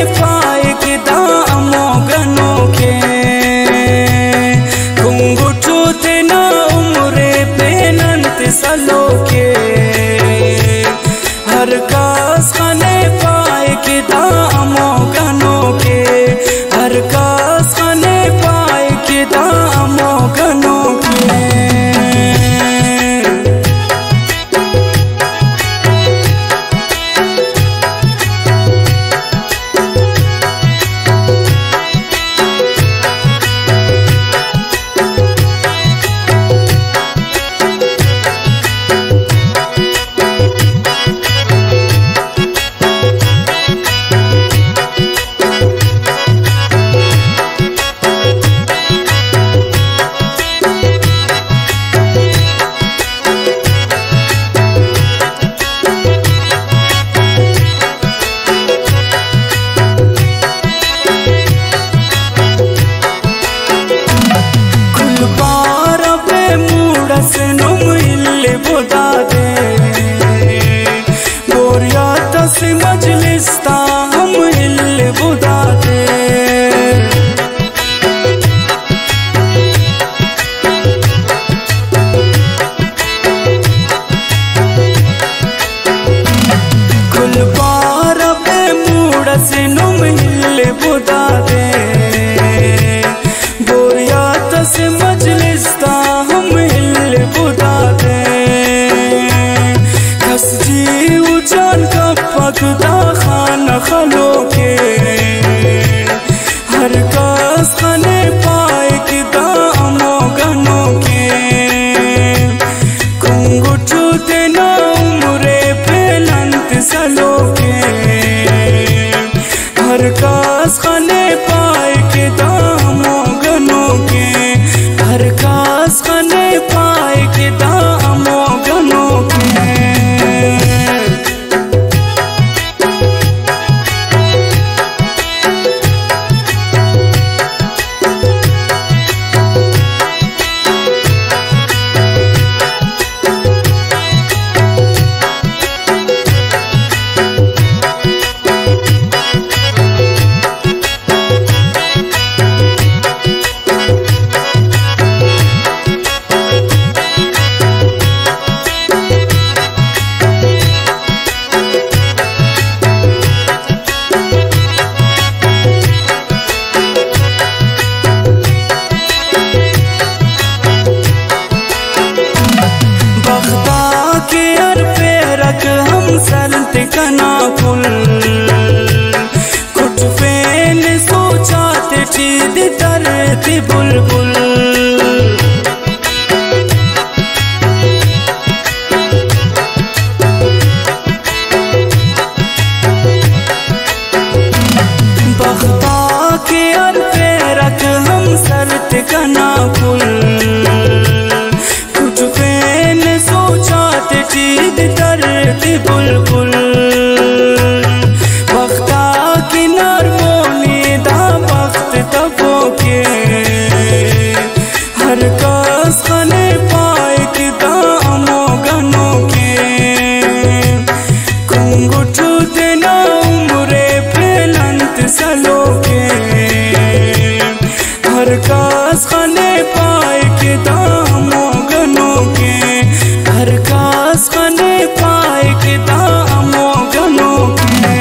पाए कि दामो गनो के कुंगुटू तेना उम्रे पेनंत सलो के हर कास खाने पाए कि दामो गनो के हर कास खाने पाए कि दामो गनो के मजलिस्ता हम हिल बुदा दे गुलबार पे मूड़ से नुम हिल बुदा दे बोरियात से मजलिस्ता हम हिल बुदा दे खस जी उजान का पगदा खाना खलो के हर कास खाने पाए कि दामो गनो के कुंगुटू तेना उम्रे पेनंत सलो के हर कास खाने पाए कि दामो गनो के हर कास खाने पाए कि दामो गनो के हम संत कना पुल कुछ फेन सोचाते चीद तरती बुलबुल बख्ता के अरपे रख हम संत कना पुल कुछ फेन सोचाते चीद तरती बुलबुल बख्ता की नरमोनी दा बख्त तबो के हर कास खाने पाए कि दामो गनो के कुंगुटू तेना उम्रे पेनंत सलो के हर कास खाने पाए कि दामो गनो के हर कास खाने पाए कि दामो गनो के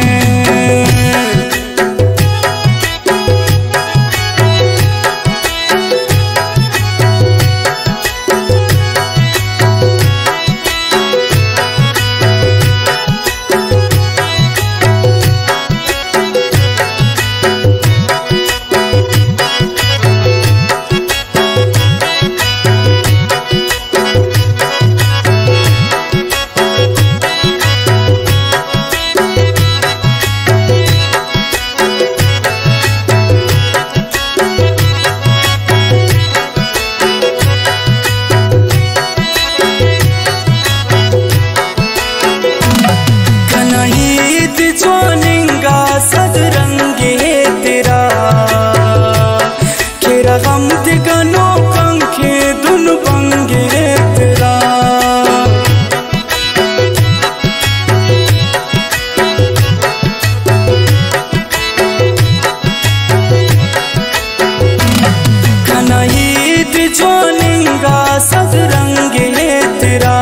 ज्वालिंगा सदरंगे तेरा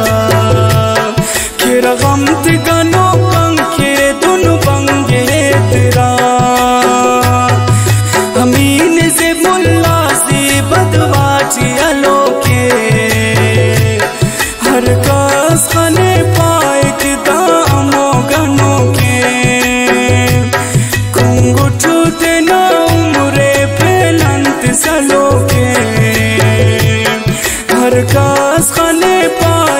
खिर गम गनो पंखे दुन बंगे तेरा अमीन से मुल्ला से बदवाची अलोके हर कास खने पाए के दामो गनो के कुंगुठू देना उम्रे फैलंत सलो के हर कास खने पाए